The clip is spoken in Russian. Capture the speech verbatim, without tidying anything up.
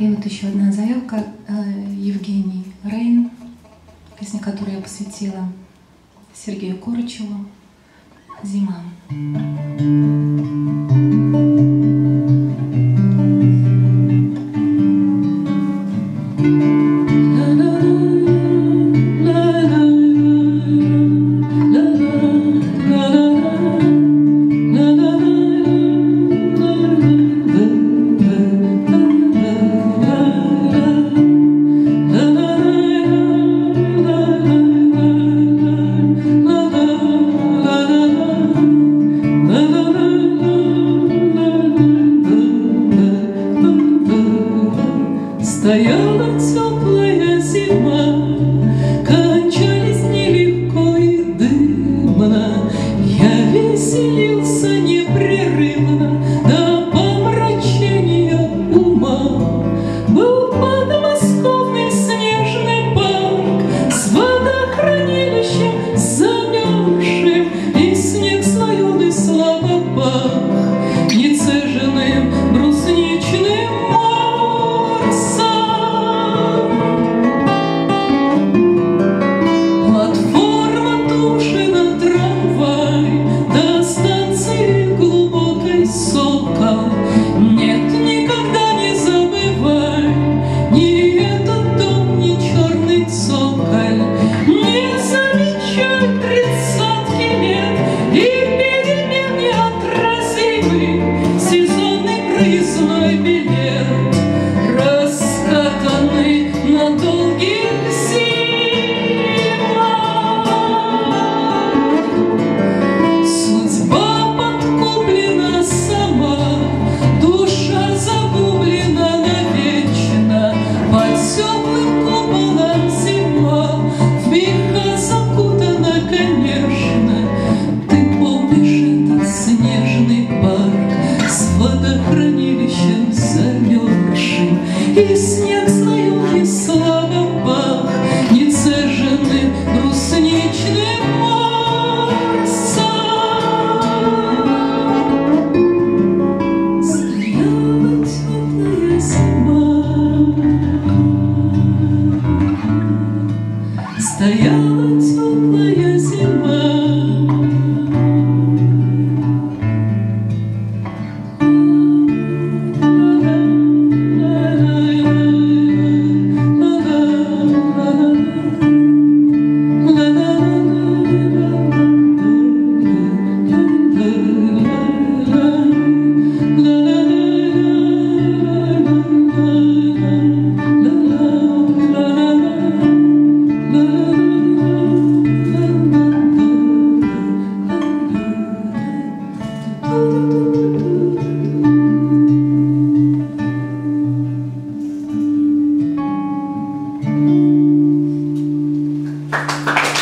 И вот еще одна заявка Евгений Рейн, песня, которую я посвятила Сергею Корычеву, «Зима». Стояла теплая зима, кончались нелегко и дымно. Я веселился непрерывно до помрачения ума. Был подмосковный снежный парк с водохранилищем замерзшим, и снег слоеный слабо пах нецеженным брусничным морсом. Нет, никогда не забывай ни этот дом, ни черный цоколь. Не замечай тридцатки лет и перемен неотразимый сезонный проездной билет, раскатанный на долгих зимах. Судьба подкуплена сама, душа загублена навечно, под теплым куполом зима в меха закутана, конечно. Ты помнишь этот снежный парк с водохранилищем замерзшим, и снег слоеный слабо пах нецеженным брусничным морсом. Стояла теплая зима, стояла теплая зима. Thank you.